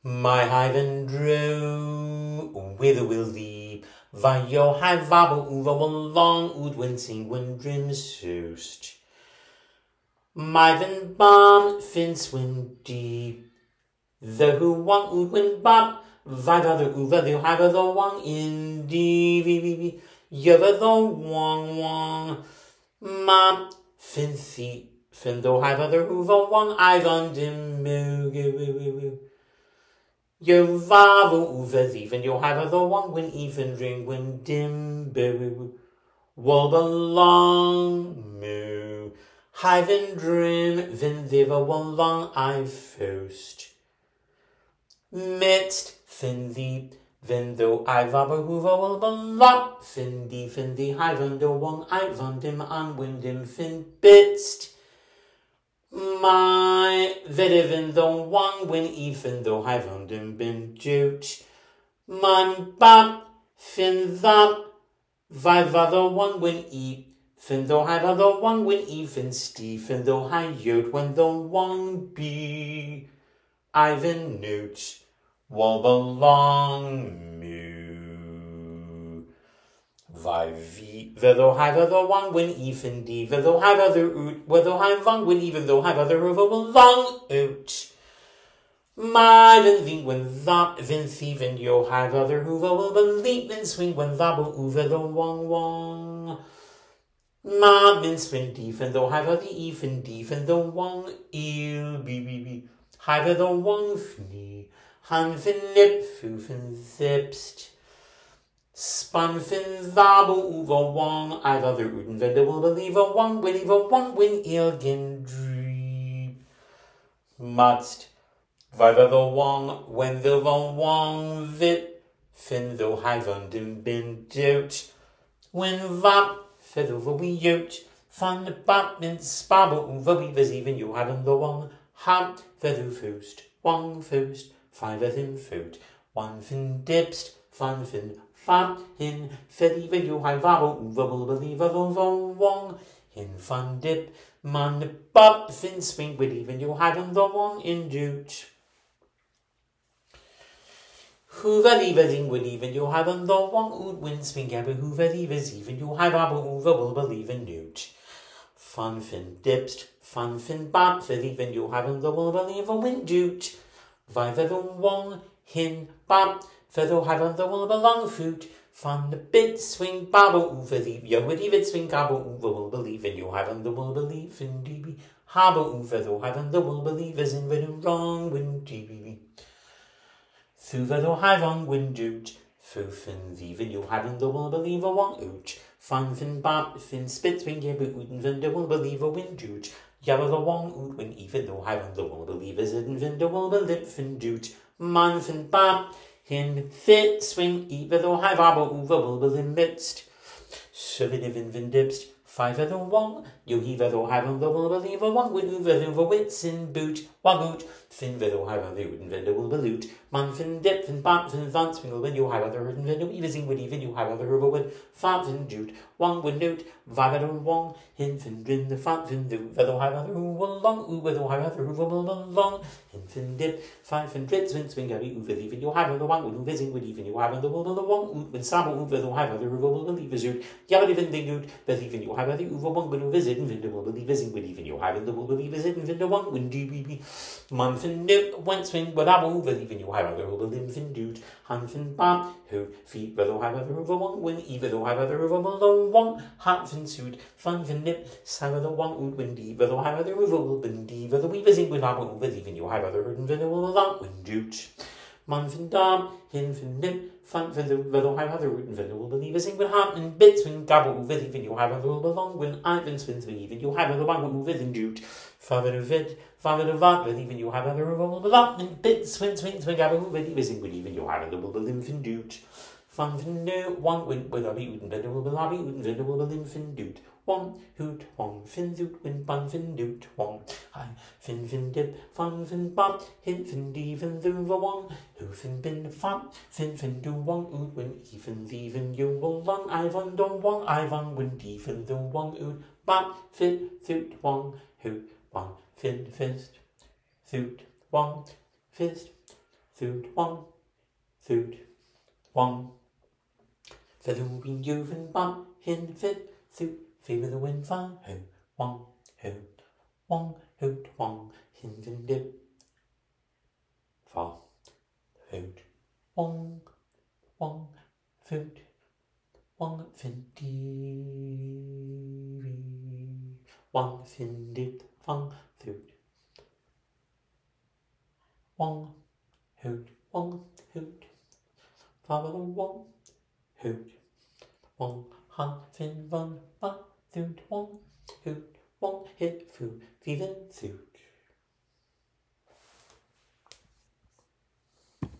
My hyven drew with a will leap, Vajo high vabo over one long ood wincing when drim soust. My vin bomb fin swim deep, the who one ood win bob, Vivother over the have the wong in deep, Yover the wong, Ma fin thi, fin do have other hoover wong, I've on dim. Yo vavo over even yo have the one when even ring when dim boo wobble long moo hyven dream vin viva one long I first midst fin the vin though I vabo hoover will belong fin the hyven do one I von dim on windim fin bitst. My vedivin the one when even though I've him been jute. Man bap fin that viva the one when fin though I've the one when even Stephen though I yod when the one be Ivan newt wobble long moo. Vivi, though have the one when even D, though have other oot, whether have one when even though have other over long out. My vin when that vin thievin yo have other hoover will believe in swing when that will over the wong. Ma vin swing deep and though have the even deep and the wong eel be have the wong fnee, han fin nip foof and zipst. Span fin vabo over wong, I've other uden vendor will believe a one win ilgin dream. Mudst, viva the wong, when the wong vit, fin though I've undem been dout. When vap, fed over we yout, fun the batman spabo over weavers even you haven't the wong, hat feather first, wong first, five of him foot, one fin dipst, fun fin. Fun hin fed even you high vabo will believe a wong hin fun dip man bub fin swing with even you haven't the wong in doot. Hoover leaving with even you haven't the wong ood win swing ever hoover leavers even you high vabo will believe in newt. Fun fin dipst fun fin bab fed even you haven't the will believe a win doot. Viva the wong hin bab. Feather have the will belong food, fun the bit swing babble over the yo would even swing gabble over will believe in you haven't the will believe in DB habble over though haven't the will believe is in written wrong when DB through the have on win doot foof and even you haven't the will believe a one oot fun fin bab fin spit swing yeah but wouldn't the will believe a win doot yabba the one oot when even though haven't the will believe is in the will believe fin doot man fin bab. Hin fit swing either though high vabo over will in midst. So vin dipst, five of the wong, you either though have the will believe a one with over wits in boot, wagoot, fin though have the wooden vendor will loot, man fin dip, fin bump, fin vance, fin when you have other wooden vendor, even with even you have other river with fat fin doot, one would note, vagad wong, hin fin drin the fat fin do, though have other who will long, uber though have other river will long, hin fin dip, five fin drits, fin swing, over even you have the one with visiting with even you have the will the wong, when sabo over though have other river will believe is root, yabba even they doot, but even you have the over one will visit, and Vinder will believe visiting with even you have the will believe visit, and Vinder one when do be man fin nip, one swing, but I will believe in you have other will believe fin doot, han fin bam, who feet, whether have other over one, when either though have other over one, hat fin suit, fun fin nip, sava the one would when deep, whether have other over will been deep, whether we visiting with I will believe in you have other and Vinder will allow when doot. Man fin dam, hin fin nip, fun fin the whether have other root and Vinder will believe visiting with hat and bits when gabble with even you have other will belong when Ivan swins with even you have other one will within doot. Father of it, father of that, with even you have other will belong and bits swing gabble with visiting with even you have other will believe in doot. Fun fin no, one win with a beat and Vinder will be lobby and Vinder will believe fin doot. One hoot, one fin zoot, win bun fin doot, one hi fin dip, fun fin bop, hin fin dee fin the one, who fin bin fun, fin do one oot, when even you will long, Ivan don't one, Ivan when dee fin the one oot, bop, fit, thoot, one, who, one, fin, fist, thoot, one, fist, thoot. Food, one, food, one. Feathering Juven bum, hin fit, suit, favor the wind fan, ho, wong, hoot, wong, hin fin dip, fa, hoot, wong, foot, wong, fin dee, wong, fin dip, fung, foot, wong, hoot, fa, wong, hoot, wong, han, fin, run, ba, food, wong, hoot, wong, hit, foo, feven, thoo.